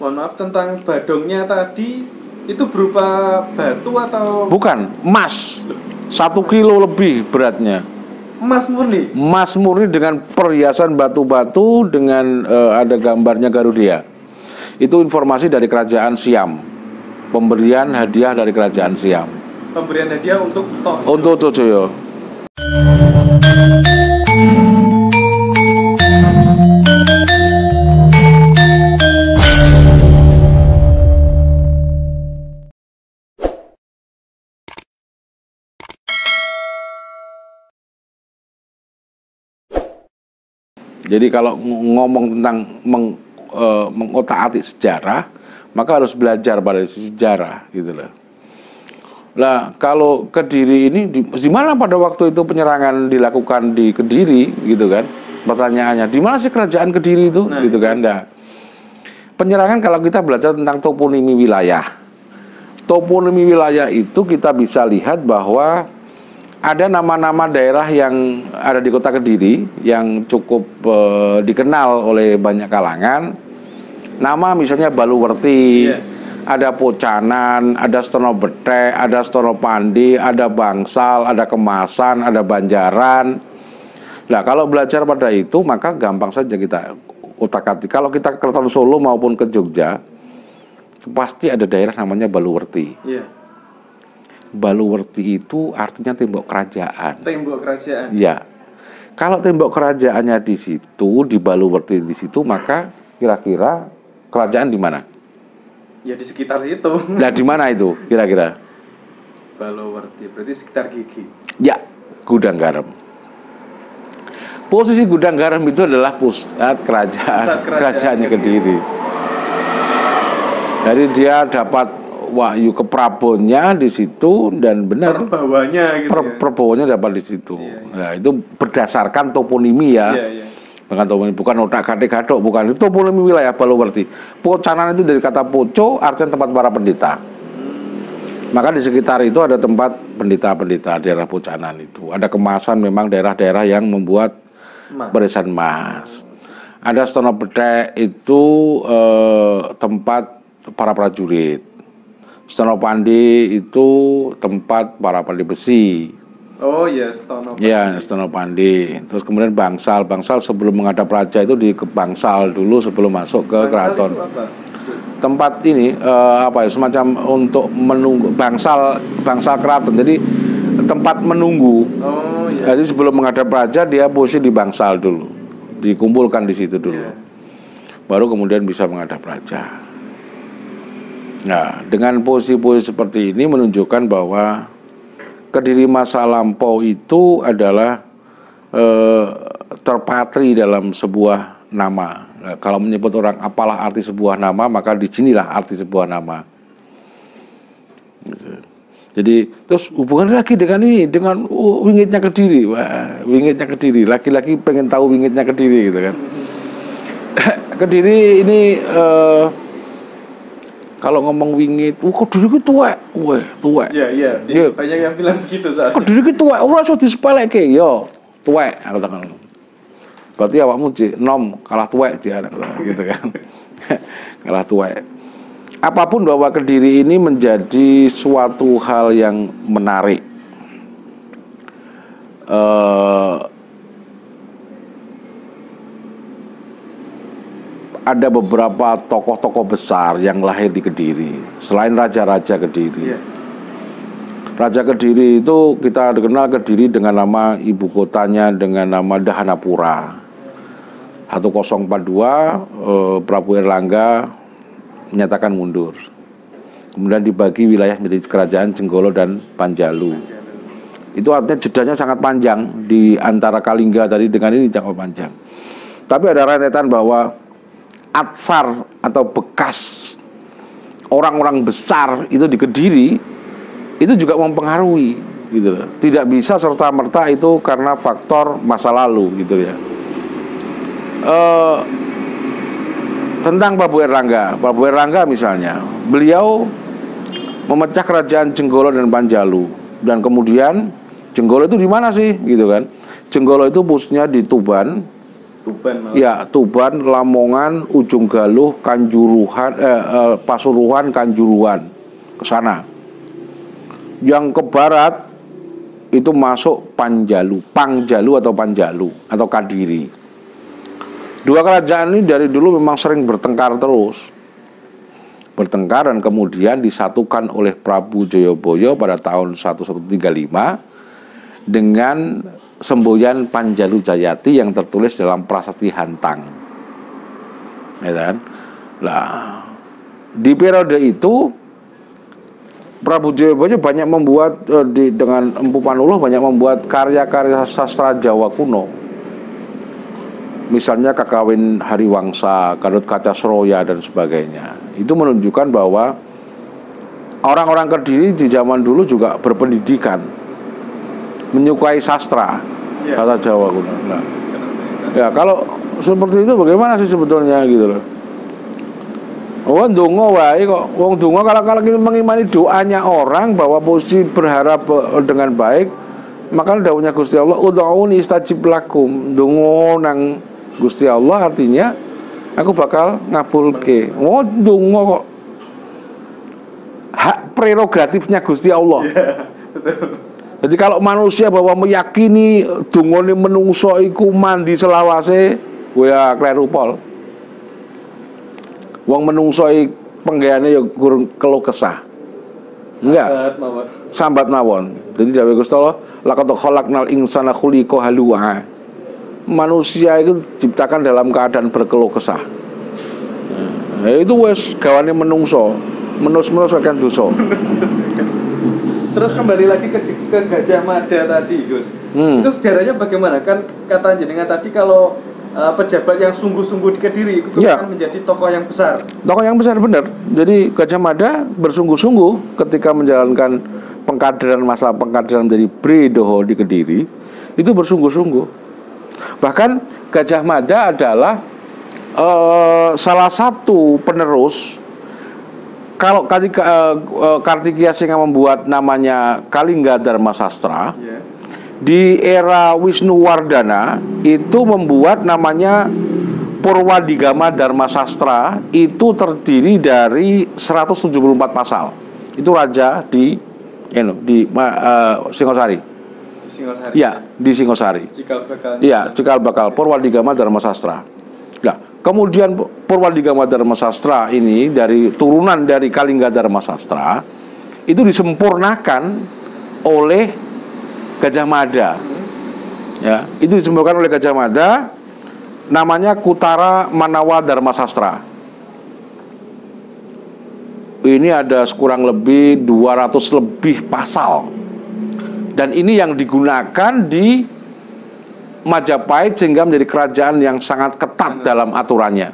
Mohon maaf, tentang badongnya tadi itu berupa batu atau? Bukan, emas. 1 kilo lebih beratnya. Emas murni? Emas murni dengan perhiasan batu-batu dengan ada gambarnya Garuda. Itu informasi dari kerajaan Siam. Pemberian hadiah dari kerajaan Siam. Pemberian hadiah untuk Tohjoyo. Untuk Tohjoyo. Jadi kalau ngomong tentang mengotak-atik sejarah, maka harus belajar pada sejarah, gitu loh. Lah, kalau Kediri ini di mana pada waktu itu penyerangan dilakukan di Kediri, gitu kan? Pertanyaannya, di mana sih kerajaan Kediri itu, gitu kan? Nah, penyerangan kalau kita belajar tentang toponimi wilayah. Toponimi wilayah itu kita bisa lihat bahwa ada nama-nama daerah yang ada di kota Kediri yang cukup dikenal oleh banyak kalangan. Nama misalnya Baluwerti, ada Pocanan, ada Stonobete, ada Stonopandi, ada Bangsal, ada Kemasan, ada Banjaran. Nah, kalau belajar pada itu maka gampang saja kita utak-atik. Kalau kita ke Keraton Solo maupun ke Jogja, pasti ada daerah namanya Baluwerti. Baluwerti itu artinya tembok kerajaan. Tembok kerajaan. Ya. Kalau tembok kerajaannya di situ, di Baluwerti di situ, maka kira-kira kerajaan di mana? Ya di sekitar situ. Nah, di mana itu kira-kira? Baluwerti, berarti sekitar Gigi. Ya, Gudang Garam. Posisi Gudang Garam itu adalah pusat kerajaannya Kediri. Jadi dia dapat wahyu keprabonnya di situ dan benar perbawanya gitu perbawanya dapat di situ. Nah, itu berdasarkan toponimi ya. Bukan otak-atik gadok, bukan. Itu toponimi wilayah Baluwerti. Pocanan itu dari kata poco, artinya tempat para pendeta. Maka di sekitar itu ada tempat pendeta-pendeta daerah Pocanan itu. Ada Kemasan, memang daerah-daerah yang membuat barisan emas. Ada Stonobete itu tempat para prajurit. Stonopandi itu tempat para pandai besi. Oh ya, Stonopandi. Ya, Stonopandi. Terus kemudian Bangsal. Bangsal sebelum menghadap raja itu di Bangsal dulu sebelum masuk ke keraton. Tempat ini apa ya, semacam untuk menunggu Bangsal keraton. Jadi tempat menunggu. Oh ya. Jadi sebelum menghadap raja dia posisi di Bangsal dulu. Dikumpulkan di situ dulu. Baru kemudian bisa menghadap raja. Nah, dengan posisi-posisi seperti ini menunjukkan bahwa Kediri masa lampau itu adalah terpatri dalam sebuah nama. Nah, kalau menyebut orang apalah arti sebuah nama, maka di sinilah arti sebuah nama. Jadi terus hubungan lagi dengan ini, dengan wingitnya Kediri. Wah, wingitnya Kediri. Laki-laki pengen tahu wingitnya Kediri gitu kan. Kediri ini kalau ngomong wingit, Kediri ki tuwek, tuwek. Iya. Banyak yang bilang begitu saat. Kediri ki tuwek, ora iso disepeleke, yo. Tuwek, aku takon. Berarti awakmu nom kalah tuwek dia gitu kan. Kalah tuwek. Apapun bahwa Kediri ini menjadi suatu hal yang menarik. Ada beberapa tokoh-tokoh besar yang lahir di Kediri selain raja-raja Kediri. Raja Kediri itu kita dikenal Kediri dengan nama ibu kotanya dengan nama Dahanapura. 1042 Prabu Erlangga menyatakan mundur. Kemudian dibagi wilayah menjadi kerajaan Jenggolo dan Panjalu. Itu artinya jedanya sangat panjang di antara Kalingga tadi dengan ini sangat panjang. Tapi ada rentetan bahwa atsar atau bekas orang-orang besar itu di Kediri itu juga mempengaruhi gitu loh. Tidak bisa serta-merta itu karena faktor masa lalu gitu ya. Tentang Prabu Erlangga misalnya, beliau memecah kerajaan Jenggolo dan Panjalu dan kemudian Jenggolo itu di mana sih gitu kan? Jenggolo itu pusatnya di Tuban, Tuban malah. Ya, Tuban, Lamongan, Ujung Galuh, Kanjuruhan, Pasuruan, Kanjuruhan, ke sana. Yang ke barat itu masuk Pangjalu atau Kadiri. Dua kerajaan ini dari dulu memang sering bertengkar terus. Bertengkar dan kemudian disatukan oleh Prabu Jayabaya pada tahun 1135 dengan semboyan Panjalu Jayati yang tertulis dalam Prasasti Hantang. Ya kan? Nah, di periode itu Prabu Jayabaya banyak membuat dengan Empu Panuluh banyak membuat karya-karya sastra Jawa kuno. Misalnya Kakawin Hariwangsa, Garut Kaca Seroya dan sebagainya. Itu menunjukkan bahwa orang-orang Kediri di zaman dulu juga berpendidikan, menyukai sastra, kata Jawa kuno. Nah, ya kalau seperti itu bagaimana sih sebetulnya gitu loh? Ndonga wae kok. Wong ndonga kalau kita mengimani doanya orang bahwa posisi berharap dengan baik, maka dawuhnya Gusti Allah, ud'uuni istajib lakum. Ndonga nang Gusti Allah artinya aku bakal ngabulke. Ndonga kok. Hak prerogatifnya Gusti Allah. Jadi kalau manusia bahwa meyakini dungane menungso iku mandi selawase, ya kleru pol. Wong menungso penggayane ya kurang keluh kesah. Enggak. Sambat mawon. Jadi dawuh Gusti Allah, laqad khalaqnal insana khuliqa halu'a. Manusia itu diciptakan dalam keadaan berkeluh kesah. Nah, itu wes gawane menungso. Menus-menus akan dosa. Terus kembali lagi ke Gajah Mada tadi, Gus. Itu sejarahnya bagaimana? Kan kata jenengan tadi kalau pejabat yang sungguh-sungguh di Kediri itu akan menjadi tokoh yang besar. Tokoh yang besar benar. Jadi Gajah Mada bersungguh-sungguh ketika menjalankan masa pengkaderan dari Bredoho di Kediri, itu bersungguh-sungguh. Bahkan Gajah Mada adalah salah satu penerus. Kalau Kartikeya Singa membuat namanya Kalingga Dharma Sastra, di era Wisnuwardana itu membuat namanya Purwadigama Dharma Sastra, itu terdiri dari 174 pasal. Itu raja di Singosari. Ya, di Singosari. Cikal bakal Purwadigama Dharma Sastra. Nah, kemudian Purwadigama Dharma Sastra ini dari turunan dari Kalingga Dharma Sastra itu disempurnakan oleh Gajah Mada. Ya, itu disempurnakan oleh Gajah Mada, namanya Kutara Manawa Dharma Sastra. Ini ada kurang lebih 200 lebih pasal. Dan ini yang digunakan di Majapahit sehingga menjadi kerajaan yang sangat ketat dalam aturannya.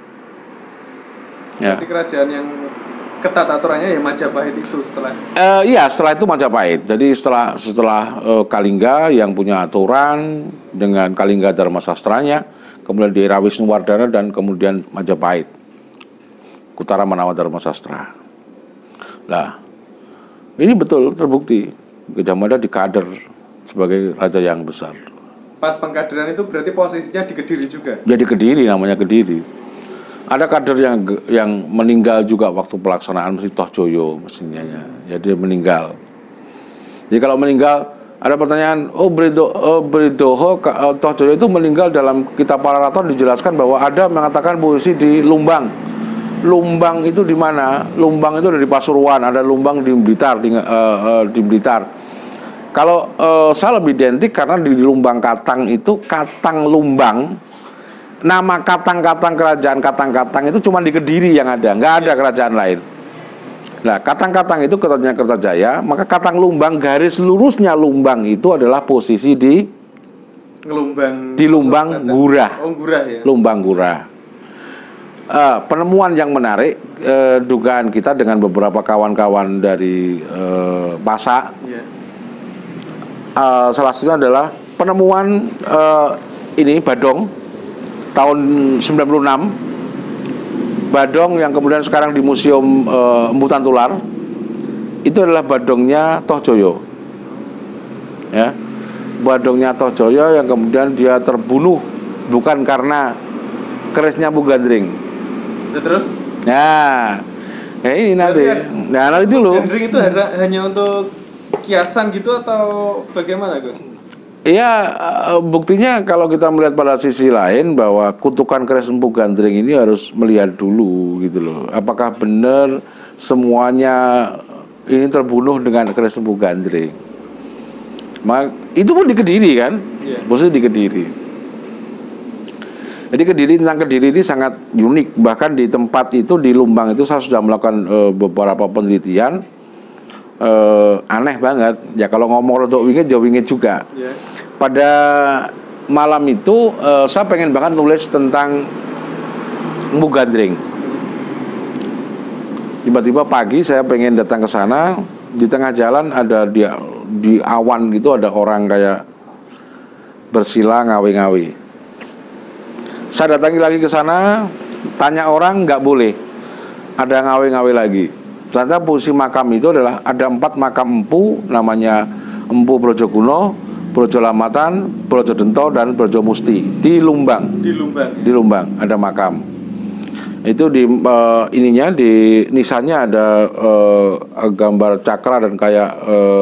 Ya. Jadi kerajaan yang ketat aturannya ya Majapahit itu setelah. Iya, setelah itu Majapahit. Jadi setelah Kalingga yang punya aturan dengan Kalingga Dharma Sastranya, kemudian di era Wisnuwardana dan kemudian Majapahit. Kutara Manawa Dharma Sastra. Nah, ini betul terbukti Gajah Mada dikader sebagai raja yang besar. Pas pengkaderan itu berarti posisinya di Kediri juga? Ya di Kediri, namanya Kediri. Ada kader yang meninggal juga waktu pelaksanaan mesti Tohjoyo mestinya ya dia meninggal. Jadi kalau meninggal ada pertanyaan, Bredoho Tohjoyo itu meninggal dalam kitab Pararaton dijelaskan bahwa ada mengatakan posisi di Lumbang. Lumbang itu di mana? Lumbang itu dari Pasuruan, ada Lumbang di Blitar, di Blitar. Kalau saya lebih identik karena di Lumbang Katang itu Katang Lumbang. Nama Katang-Katang kerajaan Katang-Katang itu cuma di Kediri yang ada, nggak ada kerajaan lain. Nah, Katang-Katang itu kerajaan Kertajaya, maka Katang Lumbang garis lurusnya Lumbang itu adalah posisi di Lumbang Gurah. Oh, Gurah ya. Lumbang Gurah. Penemuan yang menarik, dugaan kita dengan beberapa kawan-kawan dari Pasak. Salah satunya adalah penemuan ini Badong tahun 96. Badong yang kemudian sekarang di Museum Embutan Tular itu adalah badongnya Tohjoyo. Ya. Badongnya Tohjoyo yang kemudian dia terbunuh bukan karena kerisnya Empu Gandring. Terus? Nah, ini nanti. Nah, nanti dulu. Empu Gandring itu hanya untuk kiasan gitu atau bagaimana, Gus? Iya, buktinya kalau kita melihat pada sisi lain bahwa kutukan keris Empu Gandring ini harus melihat dulu gitu loh. Apakah benar semuanya ini terbunuh dengan keris Empu Gandring? Itu pun di Kediri kan? Maksudnya di Kediri. Jadi tentang Kediri ini sangat unik. Bahkan di tempat itu di Lumbang itu saya sudah melakukan beberapa penelitian. Aneh banget. Ya kalau ngomong rodok wingit, jauh wingit juga. Pada malam itu saya pengen banget nulis tentang Empu Gandring. Tiba-tiba pagi saya pengen datang ke sana, di tengah jalan ada di awan gitu ada orang kayak bersila ngawi-ngawi. Saya datangi lagi ke sana, tanya orang nggak boleh, ada ngawi-ngawi lagi. Ternyata posisi makam itu adalah ada 4 makam empu, namanya Empu Brojokuno, Brojo Lamatan, Brojo Dento, dan Brojo Musti di Lumbang. Di Lumbang ada makam. Itu di ininya di nisannya ada gambar cakra dan kayak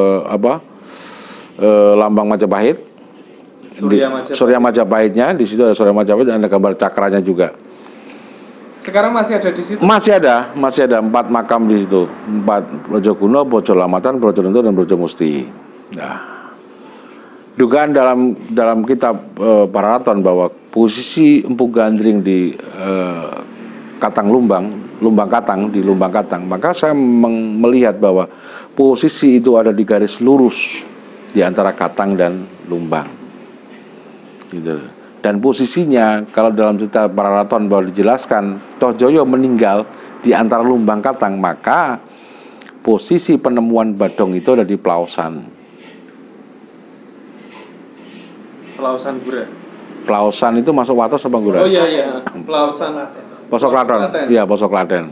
lambang Majapahit. Surya Majapahitnya di situ ada Surya Majapahit dan ada gambar cakranya juga. Sekarang masih ada di situ? Masih ada 4 makam di situ. 4 Brojo Kuno, Brojo Lamatan, Brojo Dento, dan Brojo Musti. Nah, dugaan dalam kitab Pararaton bahwa posisi Empu Gandring di Katang Lumbang Katang, di Lumbang Katang, maka saya melihat bahwa posisi itu ada di garis lurus di antara Katang dan Lumbang gitu. Dan posisinya kalau dalam cerita Pararaton bahwa dijelaskan Tohjoyo meninggal di antara Lumbang Katang, maka posisi penemuan Badong itu ada di Plaosan. Plaosan Gura. Plaosan itu masuk Wates apa Gura? Oh iya. Plaosan Posok Klaten. Iya, Posok Klaten.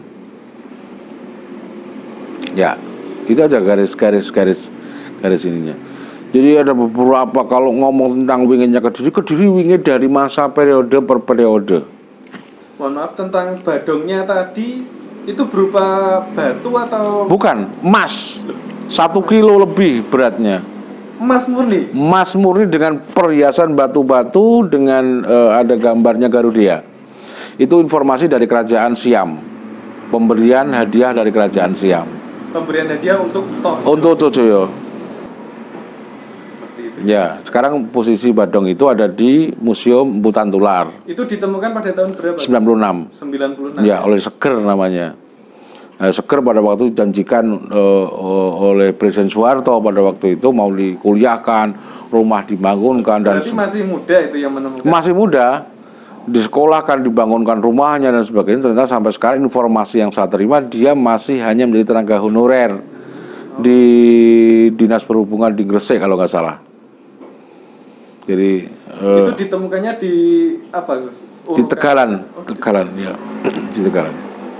Ya, itu ada garis ininya. Jadi ada beberapa kalau ngomong tentang wingitnya Kediri wingit dari masa periode per periode. Mohon maaf, tentang Badongnya tadi itu berupa batu atau? Bukan, emas. 1 kilo lebih beratnya. Emas murni? Emas murni dengan perhiasan batu-batu dengan ada gambarnya Garuda. Itu informasi dari kerajaan Siam. Pemberian hadiah dari kerajaan Siam. Pemberian hadiah untuk Tohjoyo. Ya, sekarang posisi Badong itu ada di Museum Empu Tantular. Itu ditemukan pada tahun berapa? 96. Ya, oleh Seger namanya. Seger pada waktu dijanjikan oleh Presiden Soeharto pada waktu itu mau dikuliahkan, rumah dibangunkan. Berarti masih muda itu yang menemukan? Masih muda, disekolahkan, dibangunkan rumahnya dan sebagainya. Ternyata sampai sekarang informasi yang saya terima dia masih hanya menjadi tenaga honorer di Dinas Perhubungan di Gresik kalau nggak salah. Jadi itu ditemukannya di apa, Gus? Di Tegalan, ya, di Tegalan.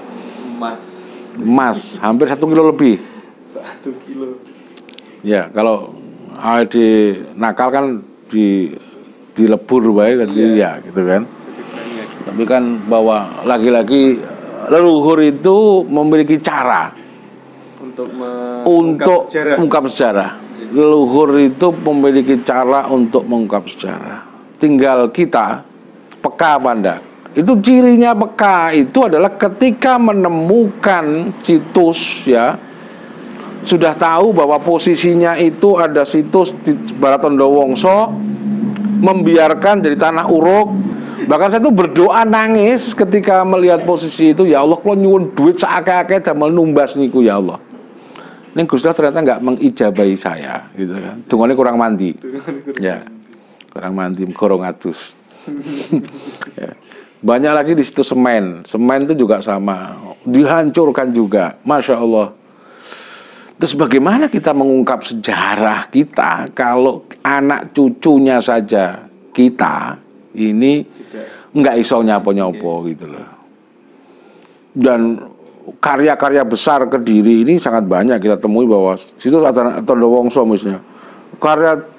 Emas hampir 1 kilo lebih. 1 kilo. Ya, kalau di nakal kan dilebur baik, ya gitu kan. Tapi kan bahwa lagi-lagi leluhur itu memiliki cara untuk mengungkap sejarah. Leluhur itu memiliki cara untuk mengungkap sejarah. Tinggal kita peka apa enggak. Itu cirinya peka itu adalah ketika menemukan situs, ya, sudah tahu bahwa posisinya itu ada situs di Baratondo Wongso, membiarkan dari tanah uruk. Bahkan saya tuh berdoa nangis ketika melihat posisi itu, ya Allah, kalau nyuwun duit seakeh-akeh damel numbas niku ya Allah. Ning Gusti ternyata nggak mengijabahi saya, gitu kan. Dungane kurang mandi. Ya. Kurang mandi, gorong adus. Ya. Banyak lagi di situ semen itu juga sama, dihancurkan juga, Masya Allah. Terus bagaimana kita mengungkap sejarah kita kalau anak cucunya saja kita ini nggak iso nyapo-nyapo gitu loh. Dan karya-karya besar Kediri ini sangat banyak kita temui bahwa situ ada Tondo Wongso misalnya. Karya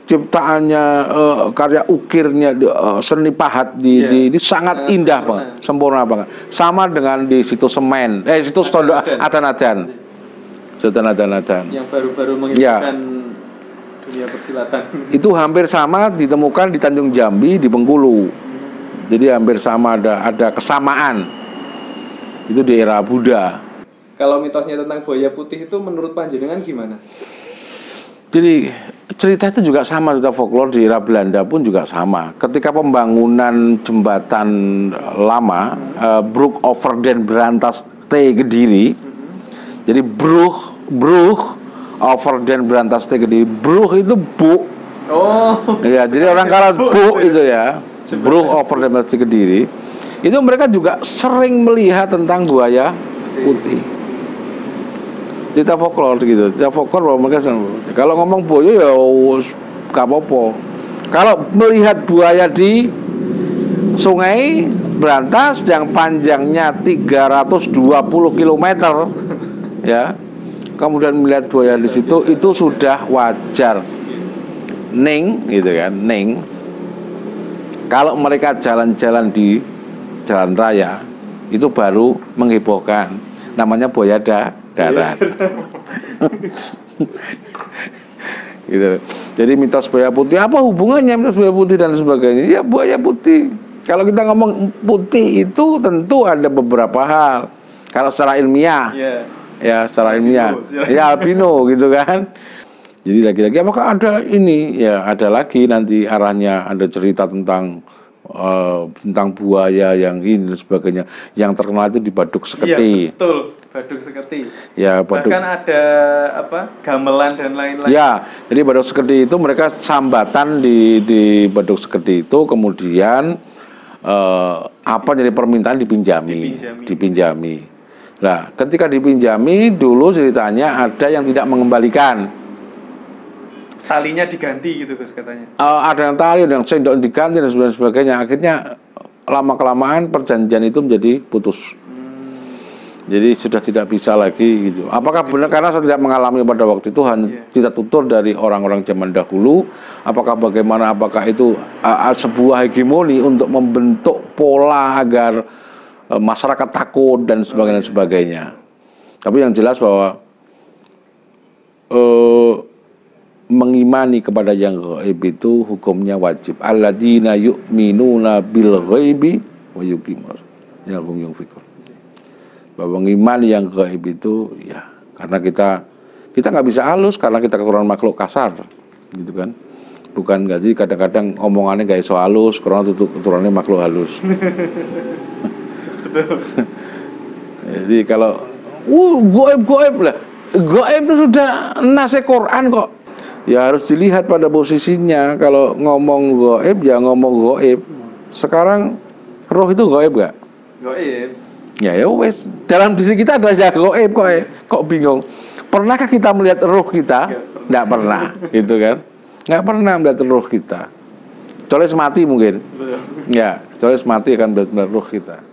ciptaannya, karya ukirnya, seni pahat ini sangat indah banget, sempurna banget. Sama dengan di situ semen, situ Tondo Adan-Adan. Yang baru-baru menghidupkan dunia persilatan. Itu hampir sama ditemukan di Tanjung Jambi, di Bengkulu. Jadi hampir sama, ada kesamaan. Itu di era Buddha. Kalau mitosnya tentang buaya putih itu menurut panjenengan gimana? Jadi cerita itu juga sama, cerita folklore di era Belanda pun juga sama. Ketika pembangunan jembatan lama, Brug over den Brantas T Kediri, jadi Brug over den Brantas T Kediri, Brug itu bu. Oh. Ya, jadi orang kalau bu itu ya, Brug over den Brantas T Kediri, itu mereka juga sering melihat tentang buaya putih. Cerita folklore gitu, cerita folklore bahwa mereka kalau ngomong buaya ya gak apa-apa. Kalau melihat buaya di Sungai Brantas yang panjangnya 320 km, ya, kemudian melihat buaya di situ, itu sudah wajar. Ning, gitu kan, ning. Kalau mereka jalan-jalan di jalan raya, itu baru menghebohkan. Namanya buaya darat. Gitu. Jadi mitos buaya putih, apa hubungannya mitos buaya putih dan sebagainya? Ya buaya putih. Kalau kita ngomong putih itu tentu ada beberapa hal. Kalau secara ilmiah, ya secara ilmiah, ya albino gitu kan. Jadi lagi-lagi apakah ada ini? Ya ada lagi nanti arahnya, ada cerita tentang buaya yang ini dan sebagainya. Yang terkenal itu di Baduk Seketi. Iya, betul, Baduk Seketi. Ya, bahkan ada gamelan dan lain-lain. Ya, jadi Baduk Seketi itu mereka sambatan di Baduk Seketi itu, kemudian jadi permintaan dipinjami. Nah, ketika dipinjami dulu ceritanya ada yang tidak mengembalikan. Talinya diganti gitu Gus katanya. Ada yang tali, ada yang sendok diganti dan sebagainya. Akhirnya lama-kelamaan perjanjian itu menjadi putus. Jadi sudah tidak bisa lagi gitu. Apakah benar, karena saya tidak mengalami pada waktu itu, hanya cerita tutur dari orang-orang zaman dahulu. Apakah bagaimana, apakah itu sebuah hegemoni untuk membentuk pola agar masyarakat takut dan sebagainya. Tapi yang jelas bahwa mengimani kepada yang gaib itu hukumnya wajib. Alladzina yu'minuna bil ghaibi wa yuqimuna hum yunfiqun. Bahwa mengimani yang gaib itu ya karena kita nggak bisa halus karena kita keturunan makhluk kasar, gitu kan. Bukan jadi kadang-kadang omongannya nggak iso halus karena keturunannya makhluk halus. Jadi kalau gaib lah, gaib itu sudah nase Quran kok. Ya harus dilihat pada posisinya. Kalau ngomong gaib ya ngomong gaib. Sekarang roh itu gaib gak? Gaib. Ya wes, dalam diri kita ada ya gaib kok bingung. Pernahkah kita melihat roh kita? Nggak pernah, gitu kan? Nggak pernah melihat roh kita. Kecuali mati mungkin. Ya, kecuali mati akan melihat roh kita.